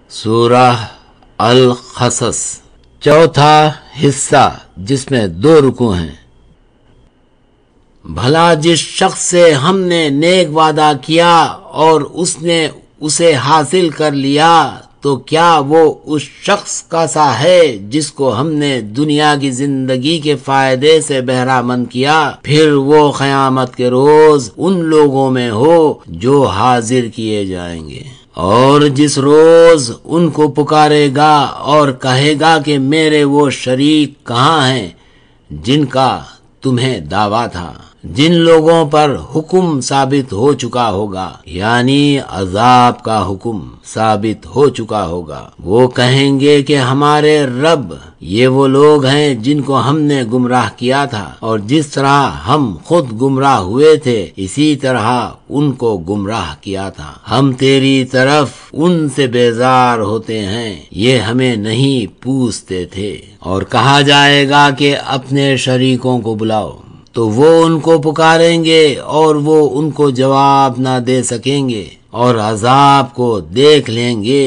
سورہ القصص چوتھا حصہ جس میں 2 رکوع ہیں۔ بھلا جس شخص سے ہم نے نیک وعدہ کیا اور اس نے اسے حاصل کر لیا تو کیا وہ اس شخص کا سا ہے جس کو ہم نے دنیا کی زندگی کے فائدے سے بہرہ مند کیا، پھر وہ قیامت کے روز ان لوگوں میں ہو جو حاضر کیے جائیں گے۔ اور جس روز ان کو پکارے گا اور کہے گا کہ میرے وہ شریک کہاں ہیں جن کا تمہیں دعویٰ تھا، جن لوگوں پر حکم ثابت ہو چکا ہوگا، یعنی عذاب کا حکم ثابت ہو چکا ہوگا، وہ کہیں گے کہ ہمارے رب یہ وہ لوگ ہیں جن کو ہم نے گمراہ کیا تھا، اور جس طرح ہم خود گمراہ ہوئے تھے اسی طرح ان کو گمراہ کیا تھا، ہم تیری طرف ان سے بیزار ہوتے ہیں، یہ ہمیں نہیں پوچھتے تھے۔ اور کہا جائے گا کہ اپنے شریکوں کو بلاؤ، تو وہ ان کو پکاریں گے اور وہ ان کو جواب نہ دے سکیں گے اور عذاب کو دیکھ لیں گے،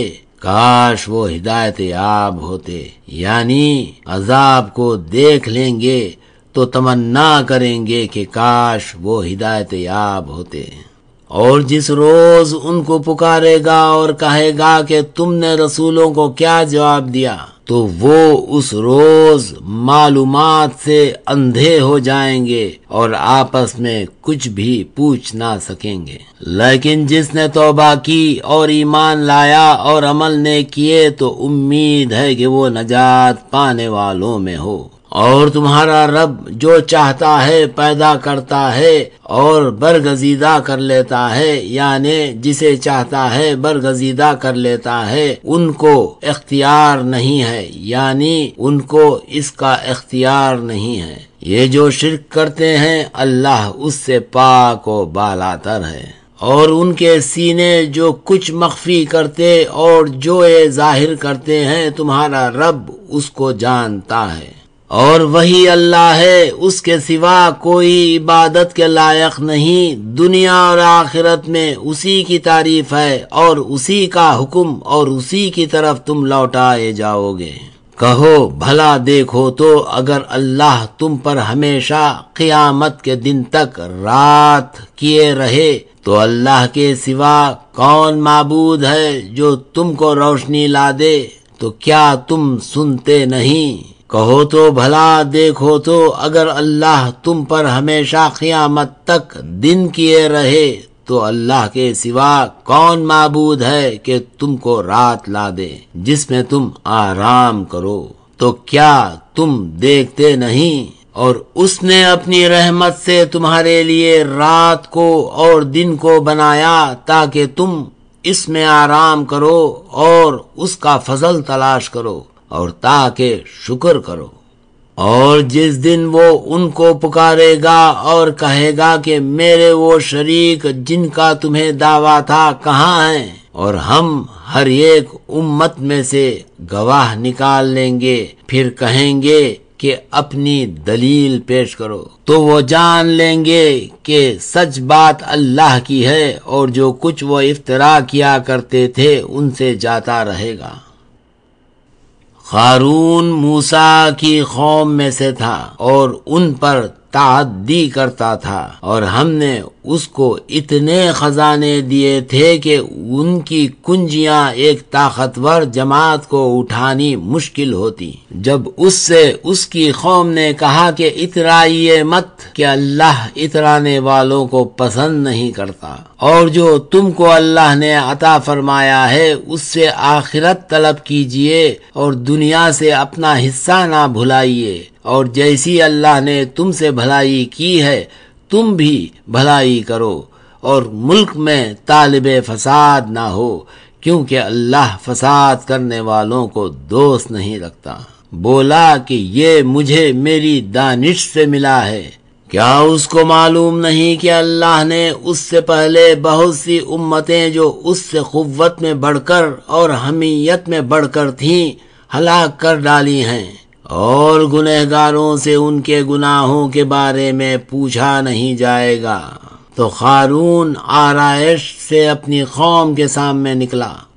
کاش وہ ہدایت یاب ہوتے، یعنی عذاب کو دیکھ لیں گے تو تمنا کریں گے کہ کاش وہ ہدایت یاب ہوتے۔ اور جس روز ان کو پکارے گا اور کہے گا کہ تم نے رسولوں کو کیا جواب دیا، تو وہ اس روز معلومات سے اندھے ہو جائیں گے اور آپس میں کچھ بھی پوچھ نہ سکیں گے۔ لیکن جس نے توبہ کی اور ایمان لایا اور عمل نے کیے تو امید ہے کہ وہ نجات پانے والوں میں ہو۔ اور تمہارا رب جو چاہتا ہے پیدا کرتا ہے اور برگزیدہ کر لیتا ہے، یعنی جسے چاہتا ہے برگزیدہ کر لیتا ہے، ان کو اختیار نہیں ہے، یعنی ان کو اس کا اختیار نہیں ہے۔ یہ جو شرک کرتے ہیں اللہ اس سے پاک و بالاتر ہے۔ اور ان کے سینے جو کچھ مخفی کرتے اور جو یہ ظاہر کرتے ہیں تمہارا رب اس کو جانتا ہے۔ اور وہی اللہ ہے، اس کے سوا کوئی عبادت کے لائق نہیں، دنیا اور آخرت میں اسی کی تعریف ہے اور اسی کا حکم اور اسی کی طرف تم لوٹائے جاؤ گے۔ کہو بھلا دیکھو تو اگر اللہ تم پر ہمیشہ قیامت کے دن تک رات کیے رہے تو اللہ کے سوا کون معبود ہے جو تم کو روشنی لا دے؟ تو کیا تم سنتے نہیں؟ کہو تو بھلا دیکھو تو اگر اللہ تم پر ہمیشہ قیامت تک دن کیے رہے تو اللہ کے سوا کون معبود ہے کہ تم کو رات لا دے جس میں تم آرام کرو؟ تو کیا تم دیکھتے نہیں؟ اور اس نے اپنی رحمت سے تمہارے لیے رات کو اور دن کو بنایا تاکہ تم اس میں آرام کرو اور اس کا فضل تلاش کرو اور تاکہ شکر کرو۔ اور جس دن وہ ان کو پکارے گا اور کہے گا کہ میرے وہ شریک جن کا تمہیں دعویٰ تھا کہاں ہیں، اور ہم ہر ایک امت میں سے گواہ نکال لیں گے، پھر کہیں گے کہ اپنی دلیل پیش کرو، تو وہ جان لیں گے کہ سچ بات اللہ کی ہے اور جو کچھ وہ افترا کیا کرتے تھے ان سے جاتا رہے گا۔ قارون موسیٰ کی قوم میں سے تھا اور ان پر تعدی کرتا تھا، اور ہم نے اس کو اتنے خزانے دیے تھے کہ ان کی کنجیاں ایک طاقتور جماعت کو اٹھانی مشکل ہوتی۔ جب اس سے اس کی قوم نے کہا کہ اترائیے مت کہ اللہ اترانے والوں کو پسند نہیں کرتا، اور جو تم کو اللہ نے عطا فرمایا ہے اس سے آخرت طلب کیجئے اور دنیا سے اپنا حصہ نہ بھلائیے، اور جیسی اللہ نے تم سے بھلائی کی ہے تم بھی بھلائی کرو، اور ملک میں طالب فساد نہ ہو، کیونکہ اللہ فساد کرنے والوں کو دوست نہیں رکھتا۔ بولا کہ یہ مجھے میری دانش سے ملا ہے، کیا اس کو معلوم نہیں کہ اللہ نے اس سے پہلے بہت سی امتیں جو اس سے قوت میں بڑھ کر اور حمیت میں بڑھ کر تھیں ہلاک کر ڈالی ہیں، اور گنہگاروں سے ان کے گناہوں کے بارے میں پوچھا نہیں جائے گا۔ تو قارون آرائش سے اپنی قوم کے سامنے نکلا،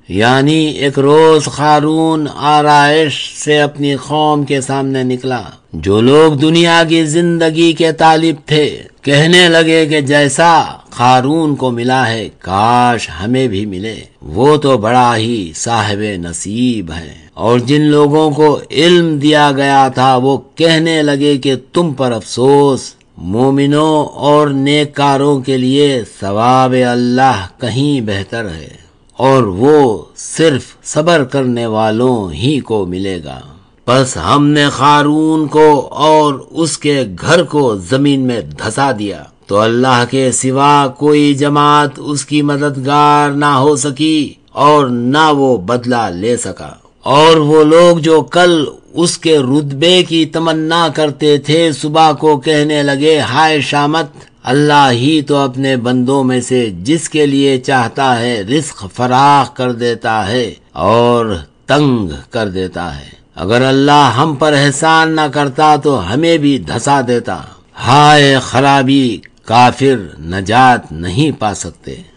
یعنی ایک روز قارون آرائش سے اپنی قوم کے سامنے نکلا۔ جو لوگ دنیا کی زندگی کے طالب تھے کہنے لگے کہ جیسا قارون کو ملا ہے کاش ہمیں بھی ملے، وہ تو بڑا ہی صاحب نصیب ہے۔ اور جن لوگوں کو علم دیا گیا تھا وہ کہنے لگے کہ تم پر افسوس، مومنوں اور نیککاروں کے لیے ثواب اللہ کہیں بہتر ہے، اور وہ صرف صبر کرنے والوں ہی کو ملے گا۔ پس ہم نے قارون کو اور اس کے گھر کو زمین میں دھسا دیا تو اللہ کے سوا کوئی جماعت اس کی مددگار نہ ہو سکی اور نہ وہ بدلہ لے سکا۔ اور وہ لوگ جو کل اس کے رتبے کی تمنا کرتے تھے صبح کو کہنے لگے ہائے شامت، اللہ ہی تو اپنے بندوں میں سے جس کے لیے چاہتا ہے رزق فراخ کر دیتا ہے اور تنگ کر دیتا ہے، اگر اللہ ہم پر احسان نہ کرتا تو ہمیں بھی دھسا دیتا۔ ہائے خرابی، کافر نجات نہیں پا سکتے۔